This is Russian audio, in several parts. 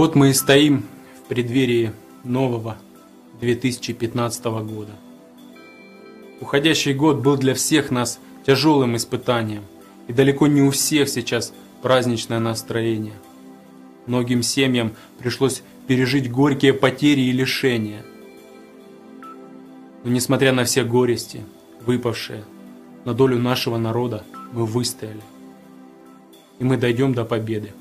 Вот мы и стоим в преддверии нового 2015 года. Уходящий год был для всех нас тяжелым испытанием, и далеко не у всех сейчас праздничное настроение. Многим семьям пришлось пережить горькие потери и лишения. Но несмотря на все горести, выпавшие на долю нашего народа, мы выстояли. И мы дойдем до победы.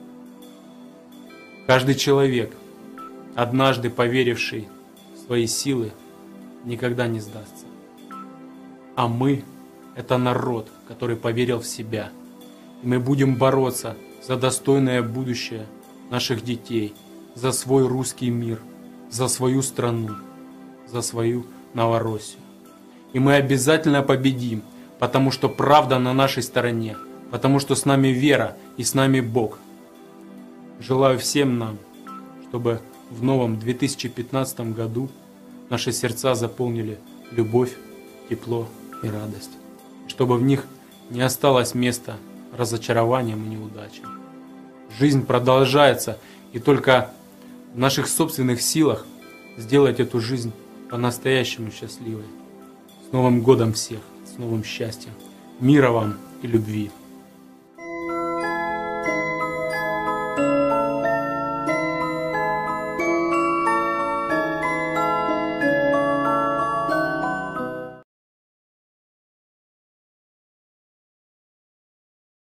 Каждый человек, однажды поверивший в свои силы, никогда не сдастся. А мы – это народ, который поверил в себя. И мы будем бороться за достойное будущее наших детей, за свой русский мир, за свою страну, за свою Новороссию. И мы обязательно победим, потому что правда на нашей стороне, потому что с нами вера и с нами Бог. Желаю всем нам, чтобы в новом 2015 году наши сердца заполнили любовь, тепло и радость. Чтобы в них не осталось места разочарованиям и неудачам. Жизнь продолжается, и только в наших собственных силах сделать эту жизнь по-настоящему счастливой. С Новым годом всех, с новым счастьем, мира вам и любви.